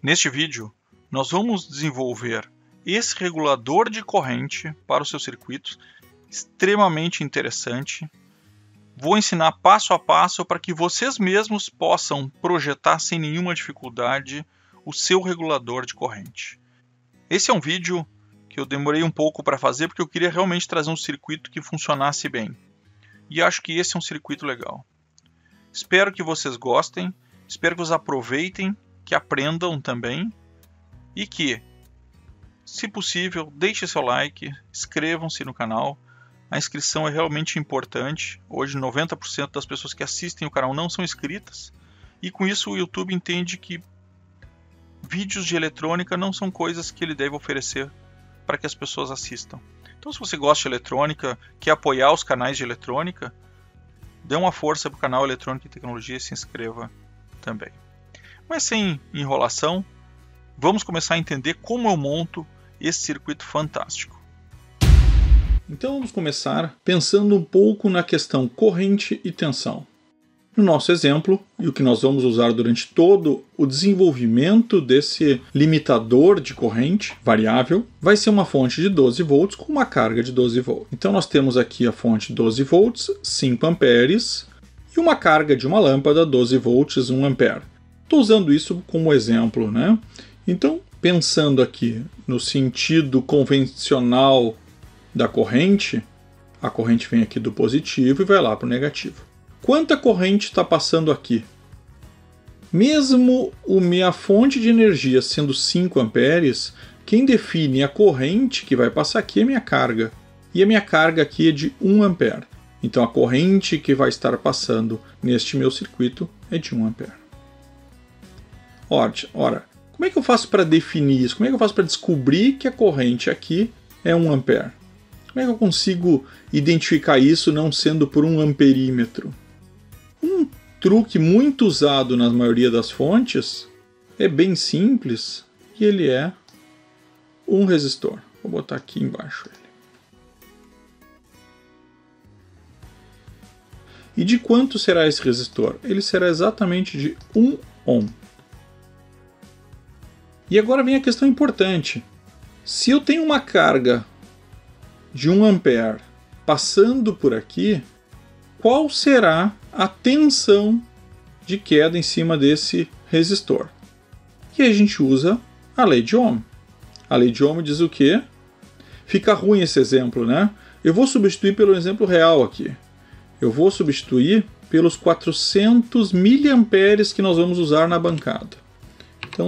Neste vídeo, nós vamos desenvolver esse regulador de corrente para os seus circuitos, extremamente interessante. Vou ensinar passo a passo para que vocês mesmos possam projetar sem nenhuma dificuldade o seu regulador de corrente. Esse é um vídeo que eu demorei um pouco para fazer porque eu queria realmente trazer um circuito que funcionasse bem. E acho que esse é um circuito legal. Espero que vocês gostem, espero que vocês aproveitem, que aprendam também e que, se possível, deixem seu like, inscrevam-se no canal. A inscrição é realmente importante. Hoje 90% das pessoas que assistem o canal não são inscritas e com isso o YouTube entende que vídeos de eletrônica não são coisas que ele deve oferecer para que as pessoas assistam. Então, se você gosta de eletrônica, quer apoiar os canais de eletrônica, dê uma força para o canal Eletrônica e Tecnologia e se inscreva também. Mas sem enrolação, vamos começar a entender como eu monto esse circuito fantástico. Então vamos começar pensando um pouco na questão corrente e tensão. No nosso exemplo, e o que nós vamos usar durante todo o desenvolvimento desse limitador de corrente variável, vai ser uma fonte de 12 volts com uma carga de 12 volts. Então nós temos aqui a fonte 12 volts, 5 amperes, e uma carga de uma lâmpada 12 volts, 1 ampere. Estou usando isso como exemplo, né? Então, pensando aqui no sentido convencional da corrente, a corrente vem aqui do positivo e vai lá para o negativo. Quanta corrente está passando aqui? Mesmo a minha fonte de energia sendo 5 amperes, quem define a corrente que vai passar aqui é a minha carga. E a minha carga aqui é de 1 ampere. Então a corrente que vai estar passando neste meu circuito é de 1 ampere. Ora, como é que eu faço para definir isso? Como é que eu faço para descobrir que a corrente aqui é 1 ampere? Como é que eu consigo identificar isso não sendo por um amperímetro? Um truque muito usado na maioria das fontes é bem simples e ele é um resistor. Vou botar aqui embaixo ele. E de quanto será esse resistor? Ele será exatamente de 1 ohm. E agora vem a questão importante. Se eu tenho uma carga de 1 ampere passando por aqui, qual será a tensão de queda em cima desse resistor? E a gente usa a lei de Ohm. A lei de Ohm diz o quê? Fica ruim esse exemplo, né? Eu vou substituir pelo exemplo real aqui. Eu vou substituir pelos 400 miliamperes que nós vamos usar na bancada. Então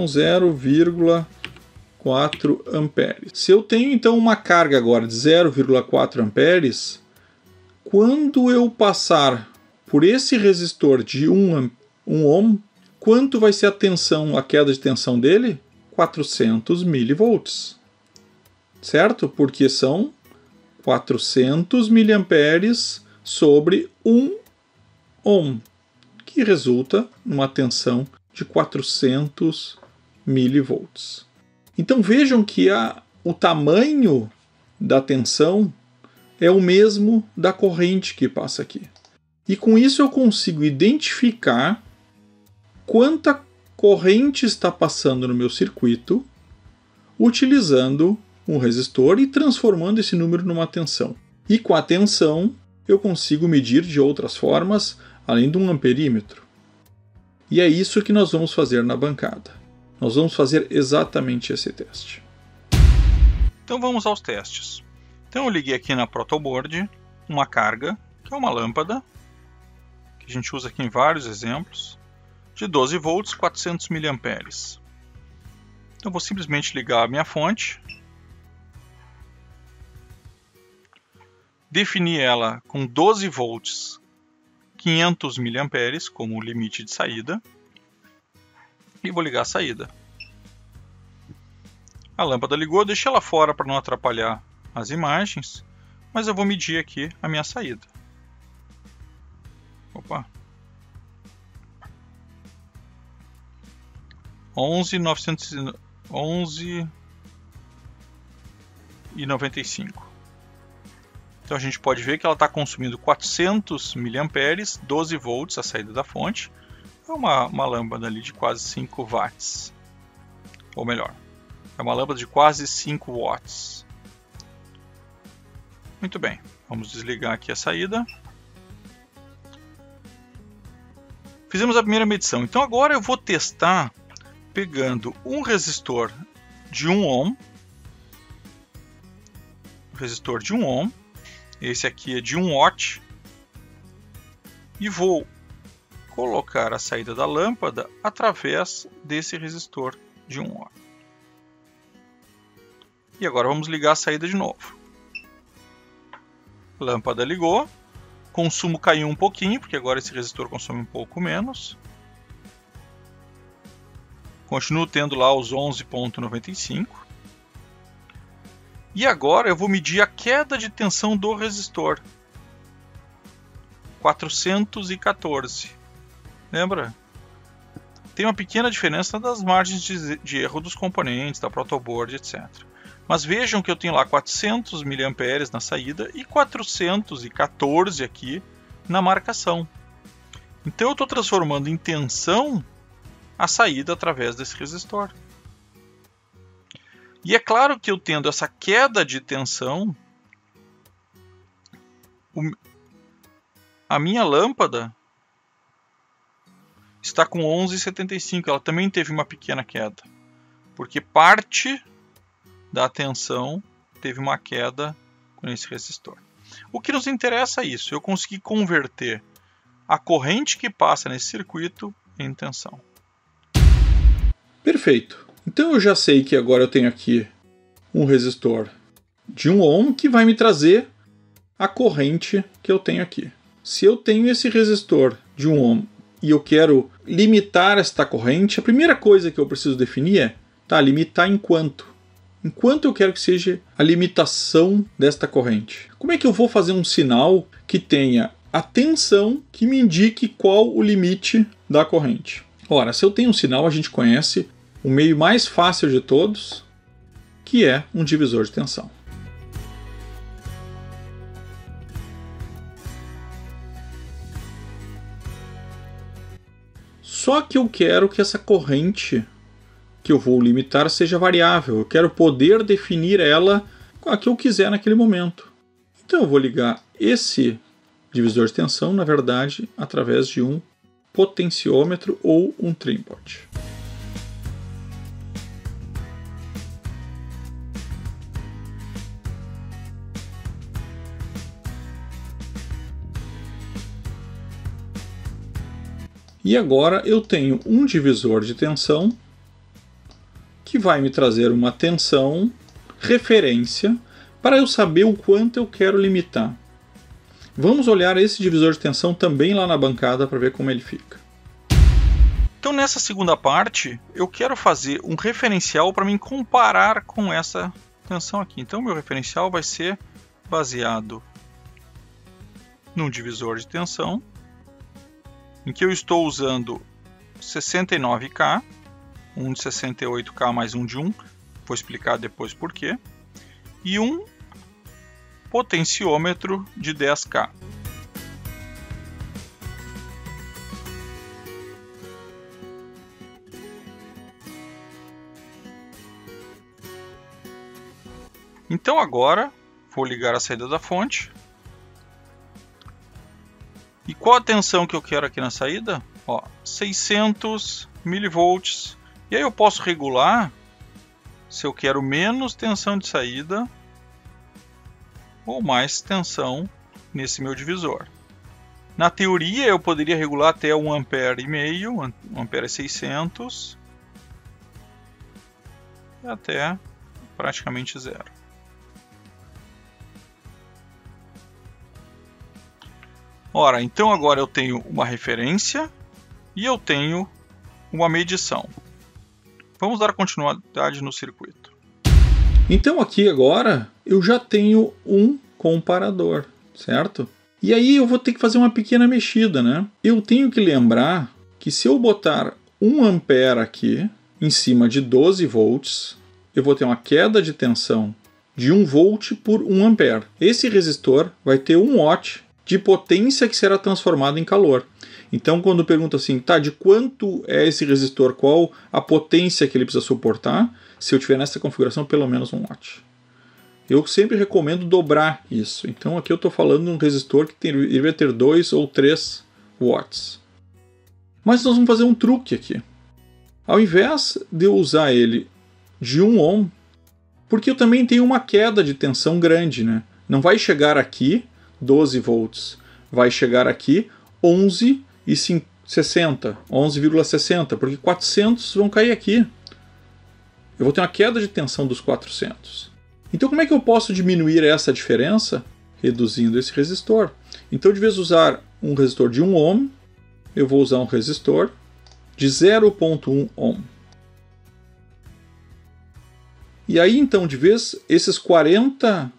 0,4 amperes. Se eu tenho então uma carga agora de 0,4 amperes, quando eu passar por esse resistor de 1 ohm, quanto vai ser a tensão, a queda de tensão dele? 400 milivolts. Certo? Porque são 400 miliamperes sobre 1 ohm, que resulta numa tensão de 400 milivolts. Então vejam que o tamanho da tensão é o mesmo da corrente que passa aqui. E com isso eu consigo identificar quanta corrente está passando no meu circuito utilizando um resistor e transformando esse número numa tensão. E com a tensão eu consigo medir de outras formas, além de um amperímetro. E é isso que nós vamos fazer na bancada. Nós vamos fazer exatamente esse teste. Então vamos aos testes. Então eu liguei aqui na protoboard uma carga, que é uma lâmpada, que a gente usa aqui em vários exemplos, de 12 volts, 400 miliamperes. Então eu vou simplesmente ligar a minha fonte, definir ela com 12 volts, 500 miliamperes como limite de saída e vou ligar a saída. A lâmpada ligou, eu deixei ela fora para não atrapalhar as imagens, mas eu vou medir aqui a minha saída. Opa! 11,95. Então a gente pode ver que ela está consumindo 400 miliamperes, 12 volts a saída da fonte. É uma lâmpada ali de quase 5 watts. ou melhor, é uma lâmpada de quase 5 watts. Muito bem, vamos desligar aqui a saída. Fizemos a primeira medição, então agora eu vou testar pegando um resistor de 1 ohm, esse aqui é de 1 watt, e vou colocar a saída da lâmpada através desse resistor de 1 watt. E agora vamos ligar a saída de novo. Lâmpada ligou, consumo caiu um pouquinho, porque agora esse resistor consome um pouco menos. Continuo tendo lá os 11,95. E agora eu vou medir a queda de tensão do resistor. 414. Lembra? Tem uma pequena diferença das margens de erro dos componentes, da protoboard, etc. Mas vejam que eu tenho lá 400 mA na saída e 414 aqui na marcação. Então eu estou transformando em tensão a saída através desse resistor. E é claro que eu tendo essa queda de tensão, a minha lâmpada está com 11,75. Ela também teve uma pequena queda, porque parte da tensão teve uma queda com esse resistor. O que nos interessa é isso, eu consegui converter a corrente que passa nesse circuito em tensão. Perfeito. Então eu já sei que agora eu tenho aqui um resistor de 1 ohm que vai me trazer a corrente que eu tenho aqui. Se eu tenho esse resistor de 1 ohm e eu quero limitar esta corrente, a primeira coisa que eu preciso definir é limitar em quanto? Em quanto eu quero que seja a limitação desta corrente? Como é que eu vou fazer um sinal que tenha a tensão que me indique qual o limite da corrente? Ora, se eu tenho um sinal, a gente conhece o meio mais fácil de todos, que é um divisor de tensão. Só que eu quero que essa corrente que eu vou limitar seja variável. Eu quero poder definir ela a que eu quiser naquele momento. Então eu vou ligar esse divisor de tensão, na verdade, através de um potenciômetro ou um trim-pot. E agora eu tenho um divisor de tensão que vai me trazer uma tensão referência para eu saber o quanto eu quero limitar. Vamos olhar esse divisor de tensão também lá na bancada para ver como ele fica. Então nessa segunda parte eu quero fazer um referencial para me comparar com essa tensão aqui. Então meu referencial vai ser baseado num divisor de tensão em que eu estou usando 69K, um de 68K mais um de 1, vou explicar depois por quê, e um potenciômetro de 10K. Então agora vou ligar a saída da fonte. E qual a tensão que eu quero aqui na saída? 600 mV. E aí eu posso regular se eu quero menos tensão de saída ou mais tensão nesse meu divisor. Na teoria eu poderia regular até 1,5 ampere, 1 ampere 600 e até praticamente zero. Ora, então agora eu tenho uma referência e eu tenho uma medição. Vamos dar continuidade no circuito. Então aqui agora eu já tenho um comparador, certo? E aí eu vou ter que fazer uma pequena mexida, né? Eu tenho que lembrar que se eu botar 1 ampere aqui em cima de 12 volts, eu vou ter uma queda de tensão de 1 volt por 1 ampere. Esse resistor vai ter 1 watt de potência que será transformada em calor. Então, quando pergunta assim, tá, de quanto é esse resistor, qual a potência que ele precisa suportar, se eu tiver nessa configuração, pelo menos 1 watt. Eu sempre recomendo dobrar isso. Então, aqui eu estou falando de um resistor que deveria ter 2 ou 3 watts. Mas nós vamos fazer um truque aqui. Ao invés de eu usar ele de 1 ohm, porque eu também tenho uma queda de tensão grande, né? Não vai chegar aqui 12 volts, vai chegar aqui 11,60, porque 400 vão cair aqui. Eu vou ter uma queda de tensão dos 400. Então como é que eu posso diminuir essa diferença? Reduzindo esse resistor. Então, de vez de usar um resistor de 1 ohm, eu vou usar um resistor de 0,1 ohm. E aí, então, de vez, esses 400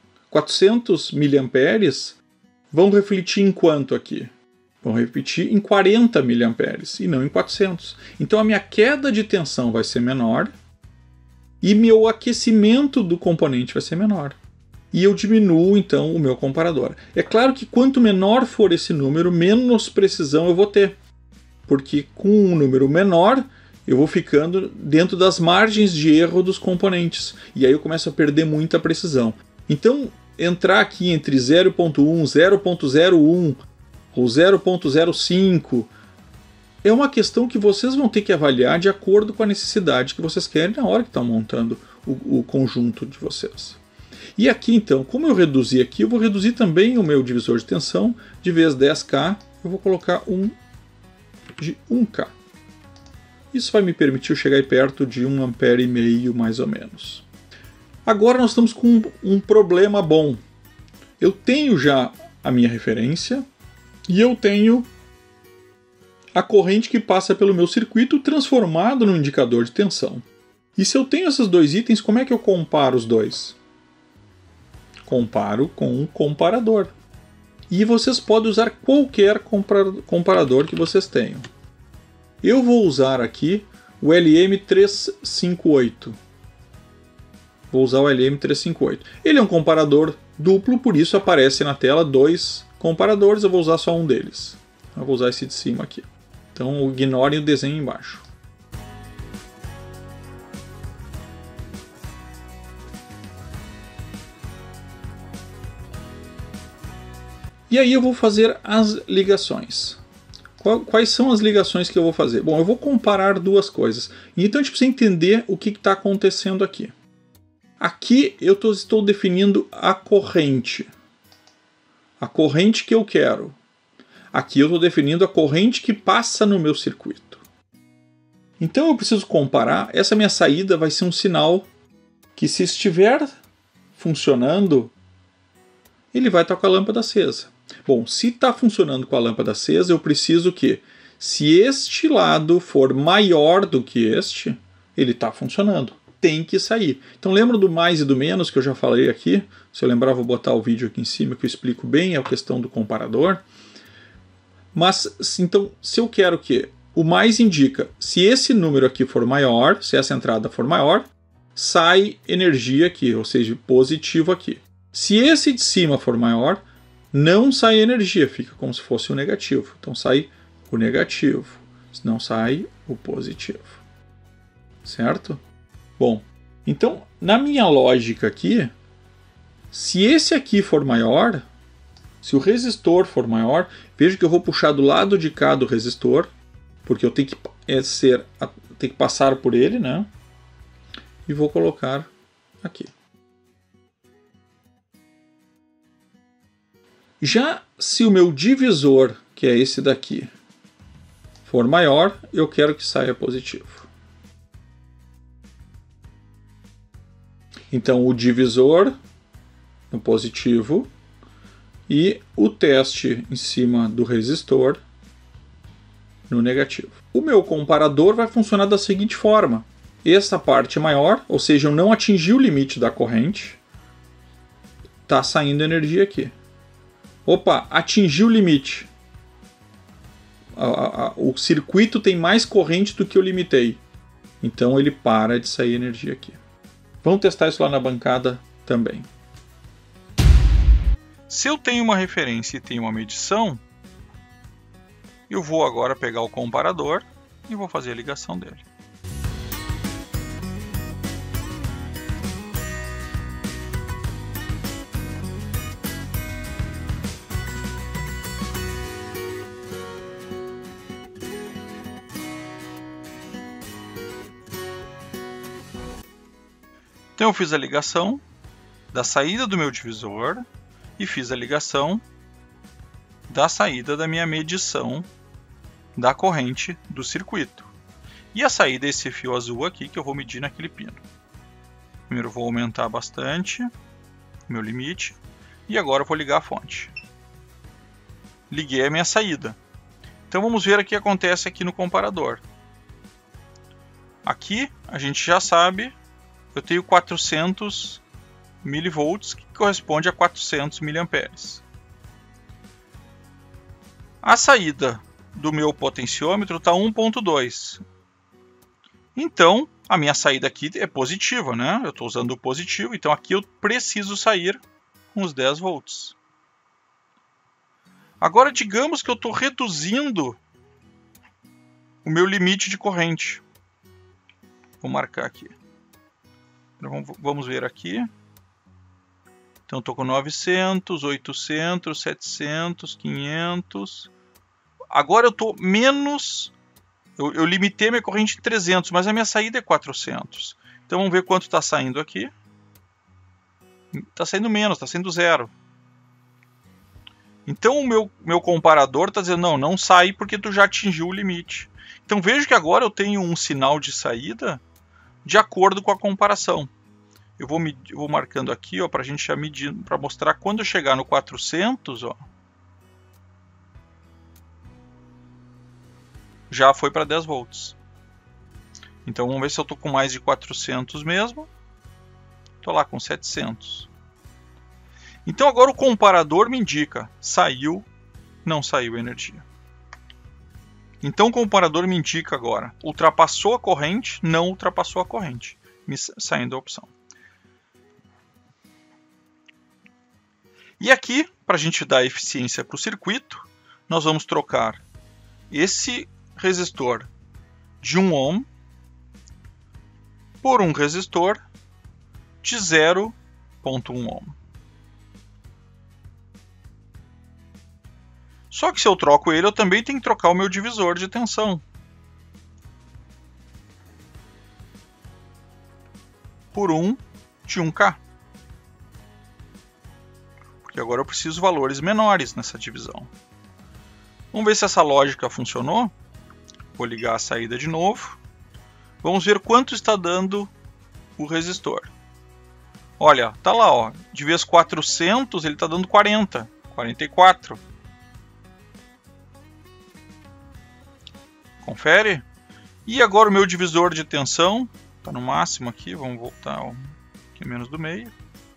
mA vão refletir em quanto aqui? Vão refletir em 40 mA e não em 400. Então, a minha queda de tensão vai ser menor e meu aquecimento do componente vai ser menor. E eu diminuo, então, o meu comparador. É claro que quanto menor for esse número, menos precisão eu vou ter. Porque com um número menor, eu vou ficando dentro das margens de erro dos componentes. E aí eu começo a perder muita precisão. Então, entrar aqui entre 0.1, 0.01 ou 0.05 é uma questão que vocês vão ter que avaliar de acordo com a necessidade que vocês querem na hora que estão montando o conjunto de vocês. E aqui, então, como eu reduzi aqui, eu vou reduzir também o meu divisor de tensão. De vez 10K, eu vou colocar um de 1K. Isso vai me permitir chegar perto de 1,5 ampere mais ou menos. Agora nós estamos com um problema bom. Eu tenho já a minha referência e eu tenho a corrente que passa pelo meu circuito transformado no indicador de tensão. E se eu tenho esses dois itens, como é que eu comparo os dois? Comparo com um comparador. E vocês podem usar qualquer comparador que vocês tenham. Eu vou usar aqui o LM358. Vou usar o LM358. Ele é um comparador duplo, por isso aparece na tela 2 comparadores. Eu vou usar só um deles. Eu vou usar esse de cima aqui. Então ignorem o desenho embaixo. E aí eu vou fazer as ligações. Quais são as ligações que eu vou fazer? Bom, eu vou comparar duas coisas. Então a gente precisa entender o que está acontecendo aqui. Aqui eu estou definindo a corrente. A corrente que eu quero. Aqui eu estou definindo a corrente que passa no meu circuito. Então eu preciso comparar. Essa minha saída vai ser um sinal que, se estiver funcionando, ele vai estar com a lâmpada acesa. Bom, se está funcionando com a lâmpada acesa, eu preciso que, se este lado for maior do que este, ele está funcionando. Tem que sair. Então lembra do mais e do menos que eu já falei aqui? Se eu lembrar, vou botar o vídeo aqui em cima que eu explico bem a questão do comparador. Mas, então, se eu quero que o mais indica, se esse número aqui for maior, se essa entrada for maior, sai energia aqui, ou seja, positivo aqui. Se esse de cima for maior, não sai energia, fica como se fosse o negativo. Então sai o negativo, não sai o positivo. Certo? Bom, então, na minha lógica aqui, se esse aqui for maior, se o resistor for maior, veja que eu vou puxar do lado de cá do resistor, porque eu tenho que passar por ele, né? E vou colocar aqui. Já se o meu divisor, que é esse daqui, for maior, eu quero que saia positivo. Então o divisor no positivo e o teste em cima do resistor no negativo. O meu comparador vai funcionar da seguinte forma. Essa parte é maior, ou seja, eu não atingi o limite da corrente, está saindo energia aqui. Opa, atingi o limite. O circuito tem mais corrente do que eu limitei. Então ele para de sair energia aqui. Vamos testar isso lá na bancada também. Se eu tenho uma referência e tenho uma medição, eu vou agora pegar o comparador e vou fazer a ligação dele. Então eu fiz a ligação da saída do meu divisor e fiz a ligação da saída da minha medição da corrente do circuito. E a saída é esse fio azul aqui que eu vou medir naquele pino. Primeiro eu vou aumentar bastante o meu limite e agora eu vou ligar a fonte. Liguei a minha saída. Então vamos ver o que acontece aqui no comparador. Aqui a gente já sabe, eu tenho 400 milivolts, que corresponde a 400 miliamperes. A saída do meu potenciômetro está 1.2. Então, a minha saída aqui é positiva, né? Eu estou usando o positivo, então aqui eu preciso sair com os 10 volts. Agora, digamos que eu estou reduzindo o meu limite de corrente. Vou marcar aqui. Vamos ver aqui. Então, estou com 900, 800, 700, 500. Agora eu estou menos... Eu limitei minha corrente em 300, mas a minha saída é 400. Então, vamos ver quanto está saindo aqui. Está saindo menos, está saindo 0. Então, o meu comparador está dizendo, não sai porque tu já atingiu o limite. Então, veja que agora eu tenho um sinal de saída de acordo com a comparação. Eu vou marcando aqui para a gente já medir, para mostrar quando eu chegar no 400, ó, já foi para 10 volts. Então vamos ver se eu estou com mais de 400 mesmo. Estou lá com 700. Então agora o comparador me indica, saiu, não saiu a energia. Então o comparador me indica agora, ultrapassou a corrente, não ultrapassou a corrente, me saindo a opção. E aqui, para a gente dar eficiência para o circuito, nós vamos trocar esse resistor de 1 ohm por um resistor de 0,1 ohm. Só que se eu troco ele, eu também tenho que trocar o meu divisor de tensão por um de 1K. Porque agora eu preciso de valores menores nessa divisão. Vamos ver se essa lógica funcionou. Vou ligar a saída de novo. Vamos ver quanto está dando o resistor. Olha, tá lá, ó, de vez 400 ele está dando 40, 44. Confere. E agora o meu divisor de tensão está no máximo aqui. Vamos voltar um pouquinho menos do meio.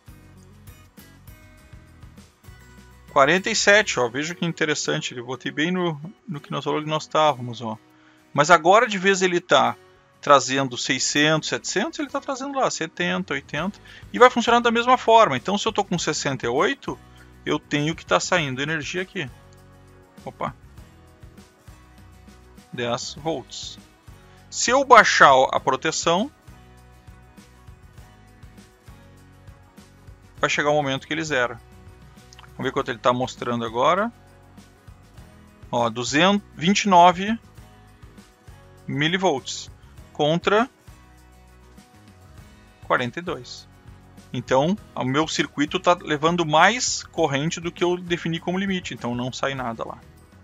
47, ó, veja que interessante, ele botei bem no que nós estávamos, ó. Mas agora de vez ele está trazendo 600, 700, ele está trazendo lá 70, 80 e vai funcionar da mesma forma. Então se eu estou com 68, eu tenho que estar saindo energia aqui. Opa. 10 volts. Se eu baixar a proteção, vai chegar um momento que ele zera. Vamos ver quanto ele está mostrando agora. Ó, 229 milivolts contra 42. Então, o meu circuito está levando mais corrente do que eu defini como limite. Então, não sai nada lá.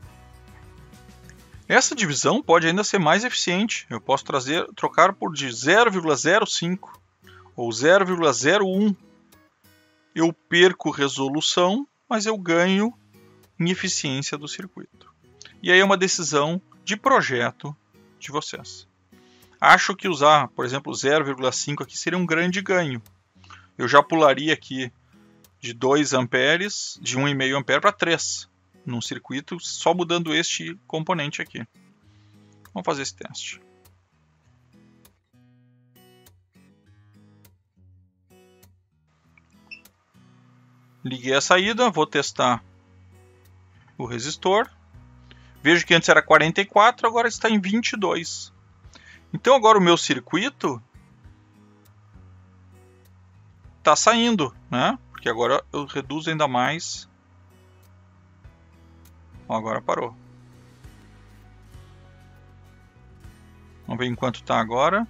Essa divisão pode ainda ser mais eficiente. Eu posso trocar por de 0,05 ou 0,01. Eu perco resolução, mas eu ganho em eficiência do circuito. E aí é uma decisão de projeto de vocês. Acho que usar, por exemplo, 0,5 aqui seria um grande ganho. Eu já pularia aqui de 2 amperes, de 1,5 ampere para 3, num circuito só mudando este componente aqui. Vamos fazer esse teste. Liguei a saída, vou testar o resistor. Vejo que antes era 44, agora está em 22. Então agora o meu circuito está saindo, né? Porque agora eu reduzo ainda mais. Ó, agora parou. Vamos ver em quanto está agora.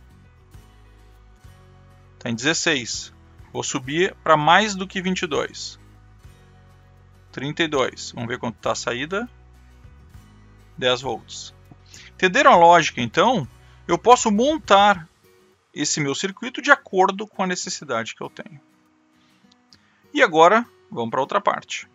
Está em 16. Vou subir para mais do que 22. 32. Vamos ver quanto está a saída. 10 volts. Entenderam a lógica, então? Eu posso montar esse meu circuito de acordo com a necessidade que eu tenho. E agora, vamos para outra parte.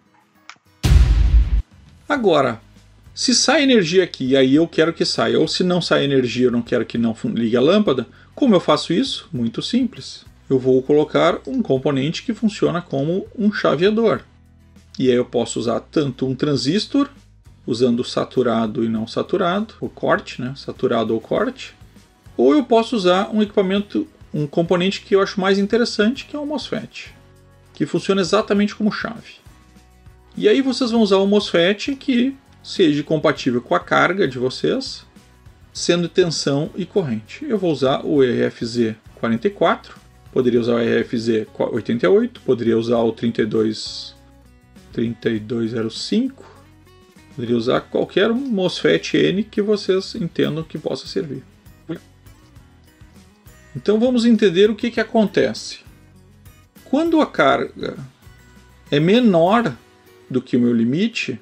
Agora, se sai energia aqui e aí eu quero que saia, ou se não sai energia eu não quero que não ligue a lâmpada, como eu faço isso? Muito simples. Eu vou colocar um componente que funciona como um chaveador. E aí eu posso usar tanto um transistor, usando saturado e não saturado, o corte, né? Saturado ou corte, ou eu posso usar um equipamento, um componente que eu acho mais interessante, que é o MOSFET, que funciona exatamente como chave. E aí vocês vão usar um MOSFET que seja compatível com a carga de vocês, sendo tensão e corrente. Eu vou usar o RFZ44, poderia usar o RFZ88, poderia usar o 3205, poderia usar qualquer MOSFET N que vocês entendam que possa servir. Então vamos entender o que acontece. Quando a carga é menor do que o meu limite,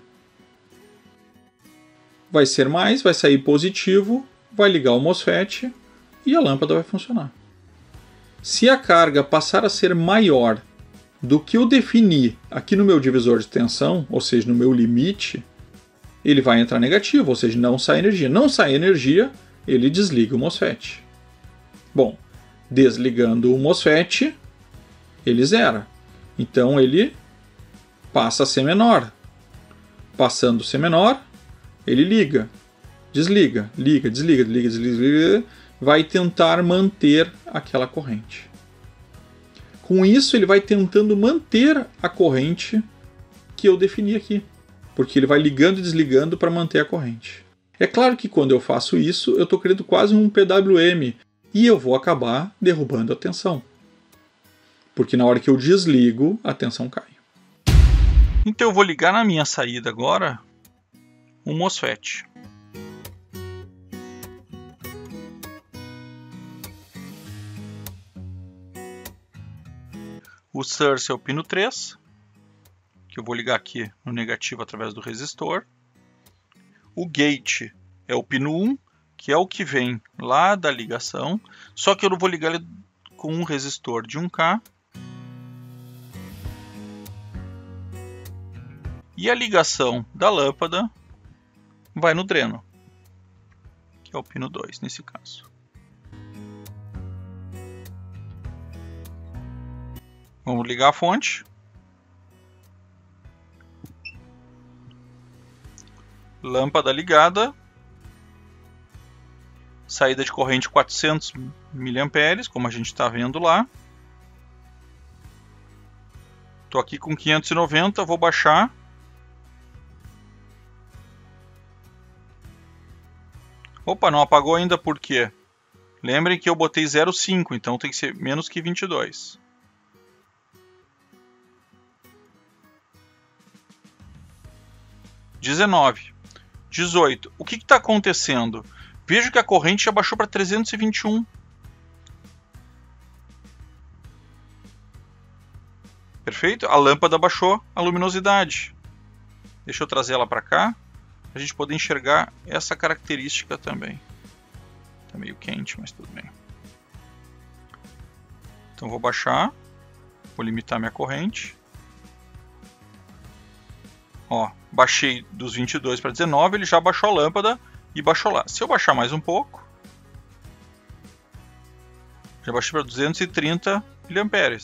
vai ser mais, vai sair positivo, vai ligar o MOSFET e a lâmpada vai funcionar. Se a carga passar a ser maior do que eu defini aqui no meu divisor de tensão, ou seja, no meu limite, ele vai entrar negativo, ou seja, não sai energia. Não sai energia, ele desliga o MOSFET. Bom, desligando o MOSFET, ele zera. Então ele passa a ser menor. Passando a ser menor, ele liga, desliga, liga, desliga, desliga, desliga, vai tentar manter aquela corrente. Com isso, ele vai tentando manter a corrente que eu defini aqui, porque ele vai ligando e desligando para manter a corrente. É claro que quando eu faço isso, eu estou criando quase um PWM e eu vou acabar derrubando a tensão, porque na hora que eu desligo, a tensão cai. Então eu vou ligar na minha saída agora um MOSFET. O source é o pino 3, que eu vou ligar aqui no negativo através do resistor. O gate é o pino 1, que é o que vem lá da ligação, só que eu não vou ligar ele com um resistor de 1K. E a ligação da lâmpada vai no dreno, que é o pino 2 nesse caso. Vamos ligar a fonte. Lâmpada ligada. Saída de corrente 400 mA, como a gente está vendo lá. Estou aqui com 590, vou baixar. Opa, não apagou ainda por quê? Lembrem que eu botei 0,5, então tem que ser menos que 22. (19) 18. O que está acontecendo? Vejo que a corrente já baixou para 321. Perfeito? A lâmpada baixou a luminosidade. Deixa eu trazer ela para cá, para a gente poder enxergar essa característica também. Está meio quente, mas tudo bem. Então vou baixar, vou limitar minha corrente. Ó, baixei dos 22 para 19, ele já baixou a lâmpada e baixou lá. Se eu baixar mais um pouco, já baixei para 230 mA.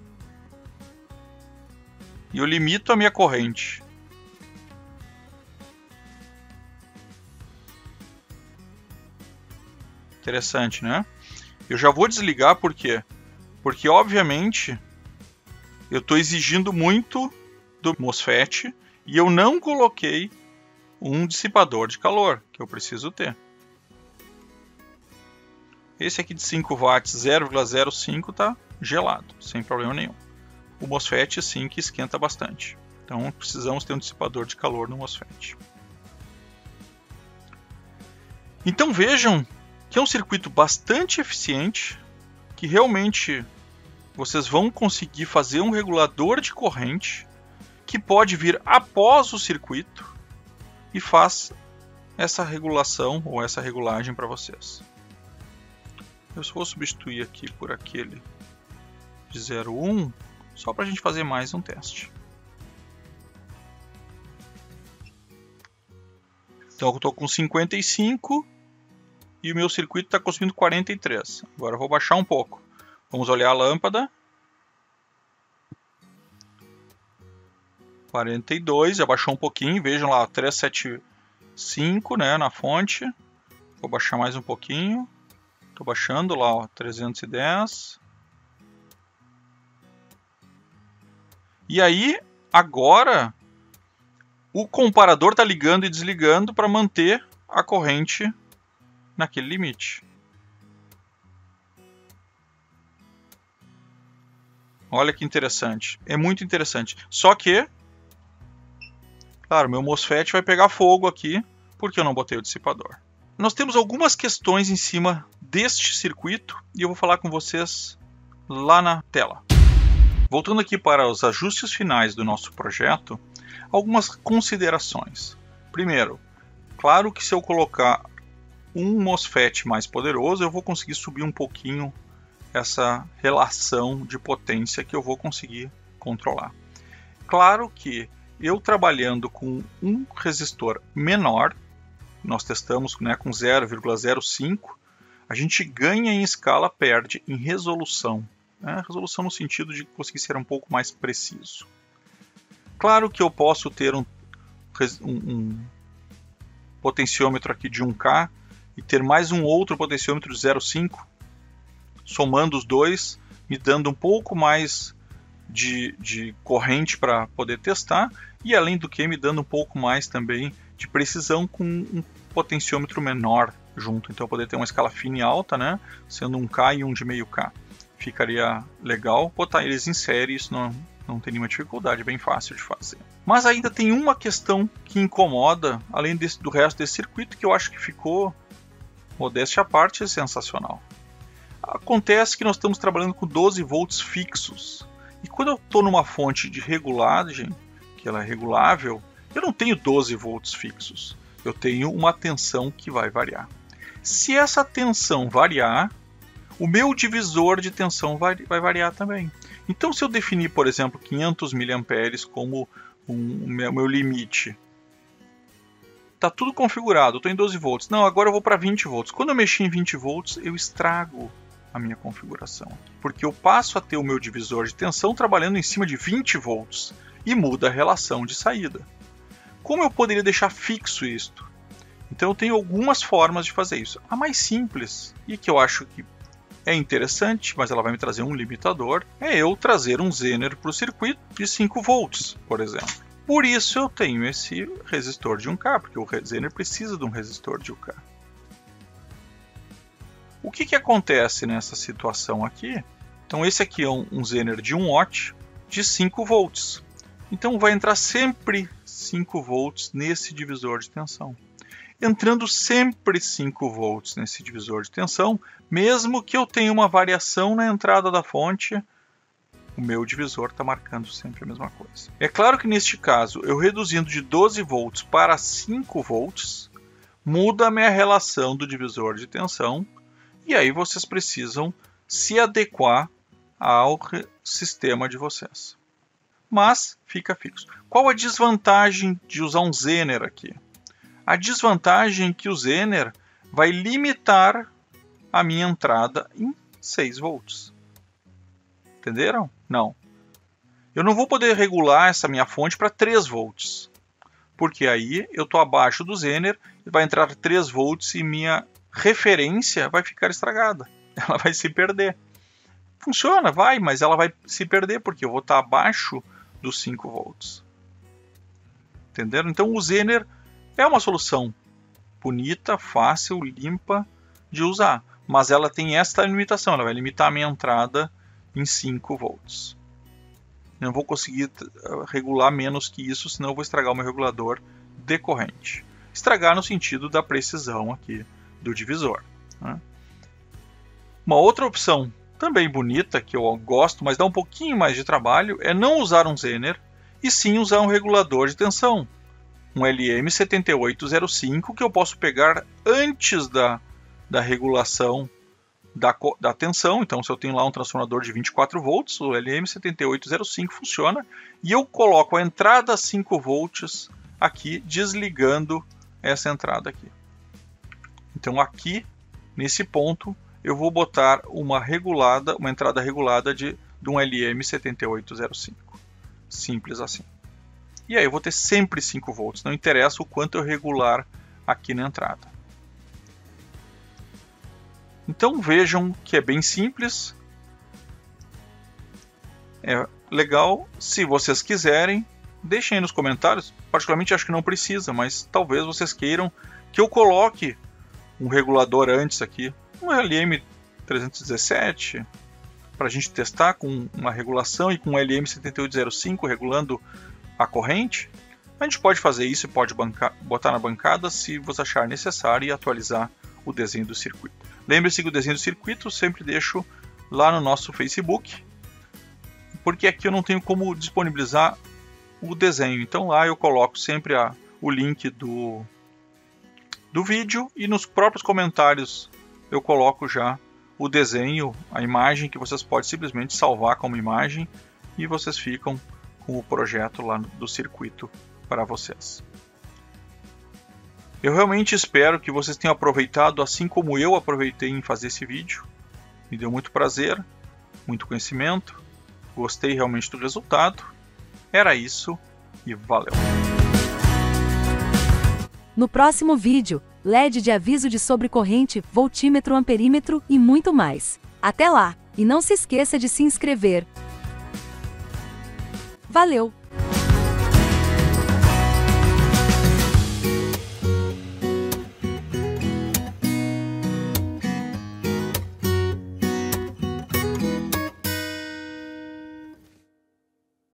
E eu limito a minha corrente. Interessante, né? Eu já vou desligar, por quê? Porque, obviamente, Eu estou exigindo muito do MOSFET e eu não coloquei um dissipador de calor, que eu preciso ter. Esse aqui de 5 watts 0,05 está gelado, sem problema nenhum. O MOSFET sim que esquenta bastante. Então precisamos ter um dissipador de calor no MOSFET. Então vejam que é um circuito bastante eficiente, que realmente vocês vão conseguir fazer um regulador de corrente que pode vir após o circuito e faz essa regulação ou essa regulagem para vocês. Eu só vou substituir aqui por aquele de 0,1 só para a gente fazer mais um teste. Então eu estou com 55 e o meu circuito está consumindo 43. Agora eu vou baixar um pouco. Vamos olhar a lâmpada. 42, já baixou um pouquinho. Vejam lá, 375, né, na fonte. Vou baixar mais um pouquinho. Estou baixando lá, ó, 310. E aí, agora, o comparador está ligando e desligando para manter a corrente naquele limite. Olha que interessante. É muito interessante. Só que, claro, meu MOSFET vai pegar fogo aqui porque eu não botei o dissipador. Nós temos algumas questões em cima deste circuito e eu vou falar com vocês lá na tela. Voltando aqui para os ajustes finais do nosso projeto, algumas considerações. Primeiro, claro que se eu colocar um MOSFET mais poderoso, eu vou conseguir subir um pouquinho essa relação de potência que eu vou conseguir controlar. Claro que eu trabalhando com um resistor menor, nós testamos, né, com 0,05, a gente ganha em escala, perde em resolução. Né? Resolução no sentido de conseguir ser um pouco mais preciso. Claro que eu posso ter um potenciômetro aqui de 1K e ter mais um outro potenciômetro de 0,5, somando os dois, me dando um pouco mais de corrente para poder testar e, além do que, me dando um pouco mais também de precisão com um potenciômetro menor junto. Então, eu poder ter uma escala fina e alta, né, sendo 1K e um de meio K. Ficaria legal botar eles em série, isso não tem nenhuma dificuldade, é bem fácil de fazer. Mas ainda tem uma questão que incomoda, além do resto desse circuito, que eu acho que ficou, modéstia à parte, sensacional. Acontece que nós estamos trabalhando com 12 volts fixos. E quando eu estou numa fonte de regulagem, que ela é regulável, eu não tenho 12 volts fixos. Eu tenho uma tensão que vai variar. Se essa tensão variar, o meu divisor de tensão vai variar também. Então, se eu definir, por exemplo, 500 mA como o meu limite, está tudo configurado, eu estou em 12 volts. Não, agora eu vou para 20 volts. Quando eu mexer em 20 volts, eu estrago a minha configuração, porque eu passo a ter o meu divisor de tensão trabalhando em cima de 20 volts e muda a relação de saída. Como eu poderia deixar fixo isto? Então eu tenho algumas formas de fazer isso. A mais simples, e que eu acho que é interessante, mas ela vai me trazer um limitador, é eu trazer um Zener para o circuito de 5 volts, por exemplo. Por isso eu tenho esse resistor de 1K, porque o Zener precisa de um resistor de 1K. O que acontece nessa situação aqui? Então esse aqui é um Zener de 1 watt de 5 volts. Então vai entrar sempre 5 volts nesse divisor de tensão. Entrando sempre 5 volts nesse divisor de tensão, mesmo que eu tenha uma variação na entrada da fonte, o meu divisor está marcando sempre a mesma coisa. É claro que neste caso, eu reduzindo de 12 volts para 5 volts, muda a minha relação do divisor de tensão, e aí vocês precisam se adequar ao sistema de vocês. Mas fica fixo. Qual a desvantagem de usar um Zener aqui? A desvantagem é que o Zener vai limitar a minha entrada em 6 volts. Entenderam? Não. Eu não vou poder regular essa minha fonte para 3 volts. Porque aí eu estou abaixo do Zener, vai entrar 3 volts e minha referência vai ficar estragada. Ela vai se perder. funciona, vai, mas ela vai se perder, porque eu vou estar abaixo dos 5 volts. Entenderam? Então o Zener é uma solução bonita, fácil, limpa de usar, mas ela tem esta limitação, ela vai limitar a minha entrada em 5 volts. Eu não vou conseguir regular menos que isso, senão eu vou estragar o meu regulador de corrente. Estragar no sentido da precisão aqui do divisor, né? Uma outra opção também bonita, que eu gosto, mas dá um pouquinho mais de trabalho, é não usar um Zener, e sim usar um regulador de tensão, um LM7805, que eu posso pegar antes da regulação da tensão. Então, se eu tenho lá um transformador de 24 volts, o LM7805 funciona, e eu coloco a entrada 5 volts aqui, desligando essa entrada aqui. Então, aqui, nesse ponto, eu vou botar uma entrada regulada de um LM7805. Simples assim. E aí eu vou ter sempre 5 volts, não interessa o quanto eu regular aqui na entrada. Então vejam que é bem simples. É legal. Se vocês quiserem, deixem aí nos comentários. Particularmente acho que não precisa, mas talvez vocês queiram que eu coloque um regulador antes aqui. Um LM317 para a gente testar com uma regulação, e com um LM7805 regulando a corrente. A gente pode fazer isso e pode botar na bancada se você achar necessário e atualizar o desenho do circuito. Lembre-se que o desenho do circuito eu sempre deixo lá no nosso Facebook, porque aqui eu não tenho como disponibilizar o desenho. Então lá eu coloco sempre o link do vídeo, e nos próprios comentários eu coloco já o desenho, a imagem, que vocês podem simplesmente salvar como imagem, e vocês ficam com o projeto lá do circuito para vocês. Eu realmente espero que vocês tenham aproveitado assim como eu aproveitei em fazer esse vídeo. Me deu muito prazer, muito conhecimento, gostei realmente do resultado. Era isso e valeu! No próximo vídeo, LED de aviso de sobrecorrente, voltímetro, amperímetro e muito mais. Até lá! E não se esqueça de se inscrever. Valeu!